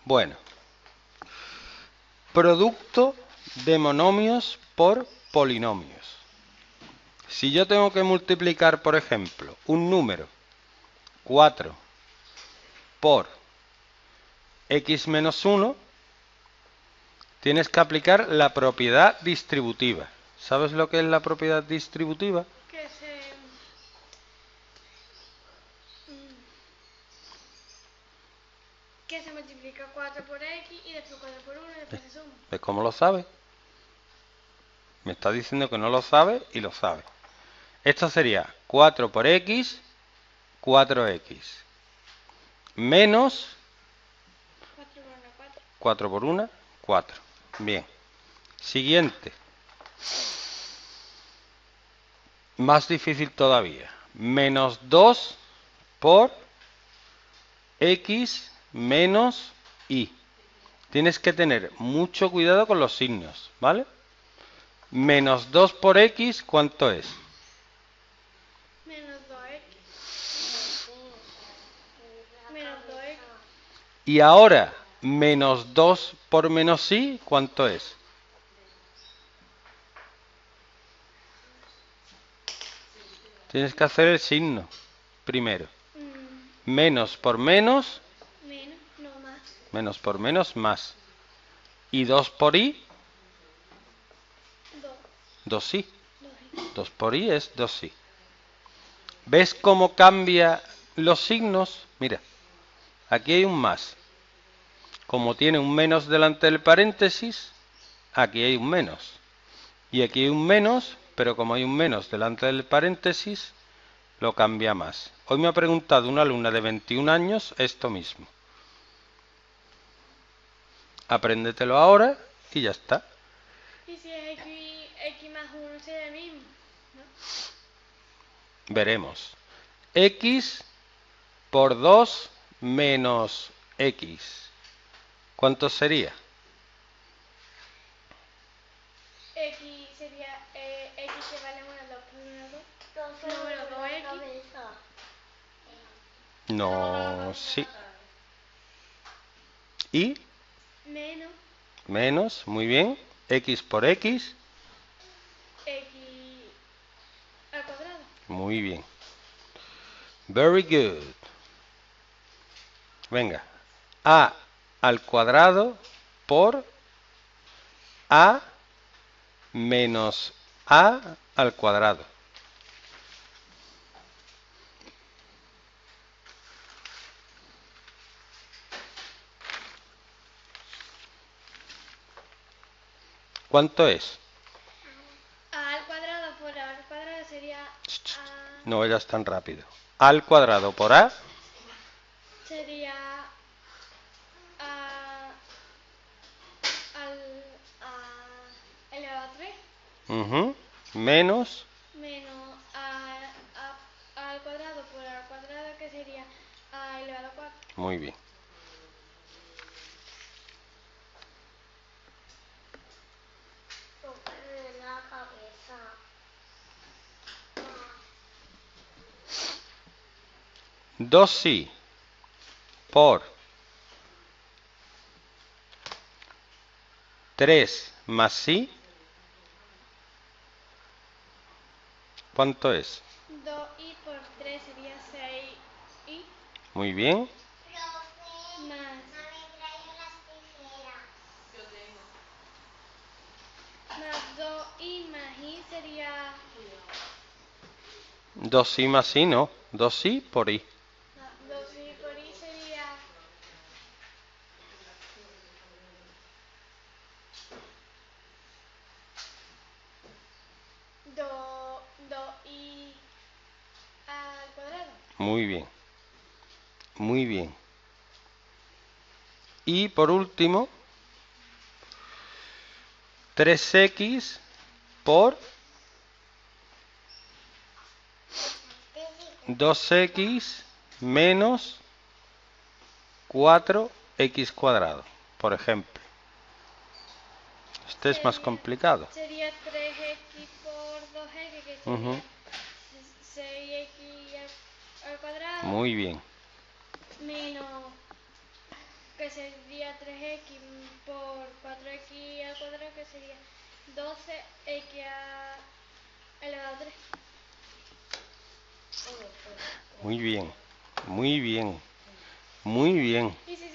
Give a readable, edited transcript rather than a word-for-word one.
Bueno, producto de monomios por polinomios. Si yo tengo que multiplicar, por ejemplo, un número 4 por x menos 1, tienes que aplicar la propiedad distributiva. ¿Sabes lo que es la propiedad distributiva? Que se multiplica 4 por x y después 4 por 1 y después se suma. ¿Ves cómo lo sabe? Me está diciendo que no lo sabe y lo sabe. Esto sería 4 por x, 4x. Menos 4 por 1, 4. 4 por 1, 4. Bien. Siguiente. Más difícil todavía. Menos 2 por x menos y. Tienes que tener mucho cuidado con los signos, ¿vale? Menos 2 por x, ¿cuánto es? Menos 2x. Menos 2x. Y ahora, menos 2 por menos y, ¿cuánto es? Tienes que hacer el signo primero. Menos por menos. Menos, no más. Menos por menos, más. Y 2 por i. 2. 2i. 2 por i es 2i. ¿Ves cómo cambia los signos? Mira, aquí hay un más. Como tiene un menos delante del paréntesis, aquí hay un menos. Y aquí hay un menos, pero como hay un menos delante del paréntesis, lo cambia más. Hoy me ha preguntado una alumna de 21 años esto mismo. Apréndetelo ahora y ya está. ¿Y si es x más 1 sería el mismo? ¿No? Veremos. X por 2 menos x. ¿Cuánto sería? X sería x que vale 1, 2 por 1, 2. No, bueno, 2x. No, sí. Y Menos menos, muy bien. X por x, x al cuadrado. muy bien. Very good. Venga. A al cuadrado por a menos a al cuadrado. ¿Cuánto es? A al cuadrado por a al cuadrado sería No vayas tan rápido. A al cuadrado por a. sería elevado a 3 Menos. menos a al cuadrado por a al cuadrado que sería a elevado a 4. Muy bien. La cabeza. 2i por 3 más i. ¿Cuánto es? 2i por 3 sería 6i Muy bien. más, más 2i más i sería 2i más i, no. 2i por i. 2i por i sería 2i al cuadrado. Muy bien. Muy bien. Y por último, 3x por 2x menos 4x cuadrado, por ejemplo. Este es más complicado. Sería 3x por 2x, que sería 6x al cuadrado. Muy bien. Menos, que que sería 3x por 4x al cuadrado, que sería 12x elevado a 3. Muy bien, muy bien, muy bien. Y si